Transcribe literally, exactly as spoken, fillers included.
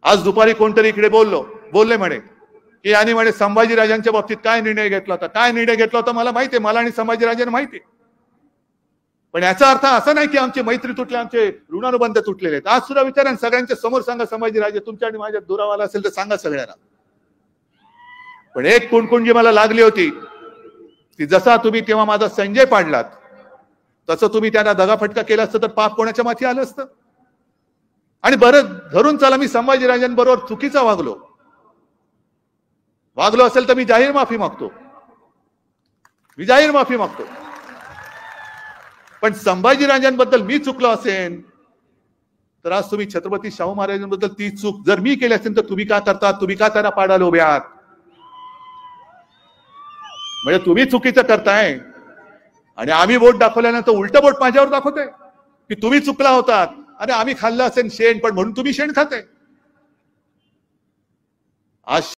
आज दुपारी कोणतरी इकडे बोललो बोलले म्हणे की यांनी म्हणे संभाजीराजांच्या बाबतीत काय निर्णय घेतला होता काय निर्णय घेतला होता मला माहिती आहे, मला आणि संभाजीराजांना माहिती आहे. पण याचा अर्थ असा नाही की आमची मैत्री तुटले, आमचे ऋणानुबंध तुटलेले आहेत. आज सुद्धा विचारा सगळ्यांच्या समोर सांगा, संभाजीराजे तुमच्या आणि माझ्या दुरावाला असेल तर सांगा सगळ्यांना. पण एक कुणकुण जी मला लागली होती ती, जसा तुम्ही तेव्हा माझा संजय पाडलात तसं तुम्ही त्यांना दगाफटका केला असतं तर पाप कोणाच्या माथी आलं असतं. आणि बरं धरून चला मी संभाजीराजांबरोबर चुकीचा वागलो वागलो असेल तर मी जाहीर माफी मागतो मी जाहीर माफी मागतो पण संभाजीराजांबद्दल मी चुकलो असेल तर आज तुम्ही छत्रपती शाहू महाराजांबद्दल ती चूक जर मी केली असेल तर तुम्ही का करता, तुम्ही का त्यांना पाडायला उभे आहात? म्हणजे तुम्ही चुकीचं करताय आणि आम्ही बोट दाखवल्यानंतर उलट बोट माझ्यावर दाखवतोय की तुम्ही चुकला होतात आणि आम्ही खाल्लं असेल शेण पण म्हणून तुम्ही शेण खाताय. आज